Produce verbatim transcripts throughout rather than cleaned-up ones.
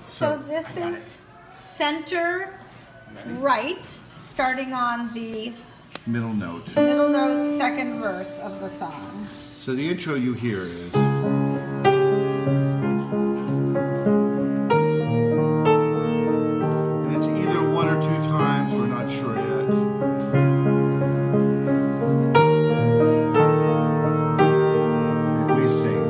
So this is center right, starting on the middle note. Middle note, second verse of the song. So the intro you hear is. And it's either one or two times, we're not sure yet. And we sing.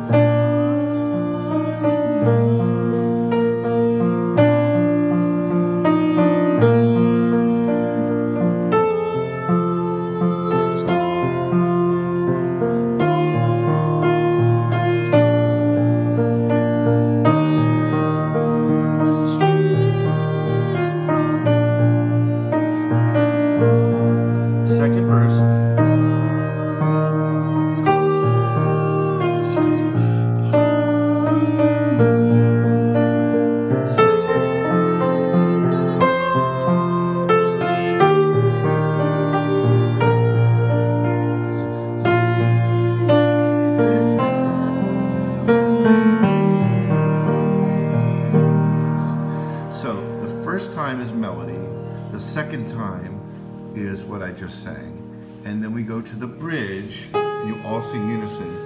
Second verse. So the first time is melody, the second time is what I just sang. And then we go to the bridge, and you all sing unison.